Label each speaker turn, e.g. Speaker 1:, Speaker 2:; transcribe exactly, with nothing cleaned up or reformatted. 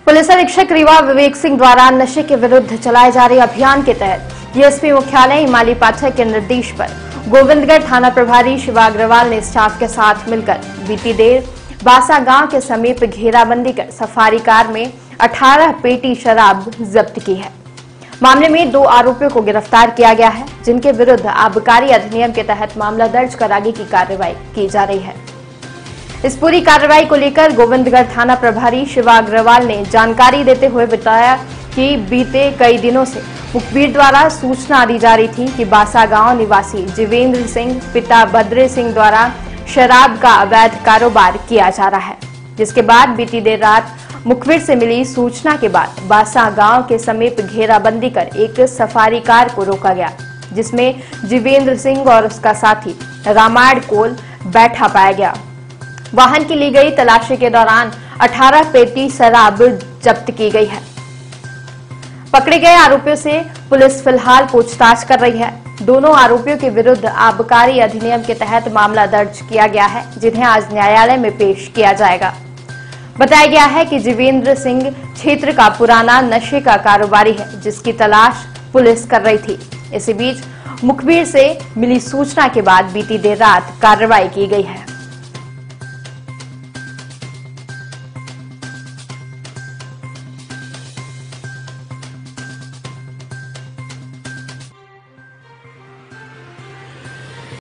Speaker 1: Police अधीक्षक रीवा विवेक सिंह द्वारा नशे के विरुद्ध चलाए जा रहे अभियान के तहत डीएसपी मुख्यालय हिमालय पाठक के निर्देश पर गोविंदगढ़ थाना प्रभारी शिवा अग्रवाल ने स्टाफ के साथ मिलकर बीती देर बासा गांव के समीप घेराबंदी कर सफारी कार में अठारह पेटी शराब जब्त की है। मामले में दो आरोपियों को गिरफ्तार किया गया है, जिनके विरुद्ध आबकारी अधिनियम के तहत मामला दर्ज कर आगे की कार्रवाई की जा रही है। इस पूरी कार्रवाई को लेकर गोविंदगढ़ थाना प्रभारी शिवा अग्रवाल ने जानकारी देते हुए बताया कि बीते कई दिनों से मुखबिर द्वारा सूचना दी जा रही थी कि बासा गांव निवासी जीवेंद्र सिंह पिता बद्रे सिंह द्वारा शराब का अवैध कारोबार किया जा रहा है, जिसके बाद बीती देर रात मुखबिर से मिली सूचना के बाद बासा गांव के समीप घेराबंदी कर एक सफारी कार को रोका गया, जिसमें जीवेंद्र सिंह और उसका साथी रामायण कोल बैठा पाया गया। वाहन की ली गई तलाशी के दौरान अठारह पेटी शराब जब्त की गई है। पकड़े गए आरोपियों से पुलिस फिलहाल पूछताछ कर रही है। दोनों आरोपियों के विरुद्ध आबकारी अधिनियम के तहत मामला दर्ज किया गया है, जिन्हें आज न्यायालय में पेश किया जाएगा। बताया गया है कि जीवेंद्र सिंह क्षेत्र का पुराना नशे का कारोबारी है, जिसकी तलाश पुलिस कर रही थी। इसी बीच मुखबिर से मिली सूचना के बाद बीती देर रात कार्रवाई की गई है।